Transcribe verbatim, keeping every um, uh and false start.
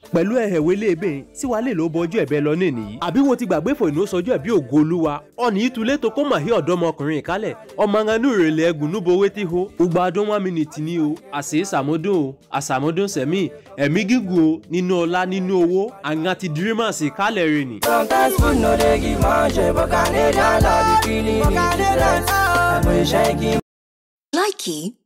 pẹ̀lú ẹ̀hẹ̀wélé ebè tí wàá lè ló bọjú ẹ̀bẹ̀ lọ ní nìyí. àbí wo ti gbàgbé fò ìnú sọjú ẹ̀bí ògo olúwa ọ̀nì ìtúlé tó kó màhí ọ̀dọ́mọkùnrin ìkálẹ̀ ọmọ anú ìrèlè ẹgùn núbowé tí ho ugba ọdún one minute ní o àṣẹ ìsàmúdùn o àṣàmúdùn sẹ̀mí ẹ̀mí gígùn o nínú ọlá nínú owó àwọn ti dreamers ìkálẹ̀ rẹ̀ nì. Sometimes food no dey give man share, but Canadian love the feeling is different. I'm shaking. Likey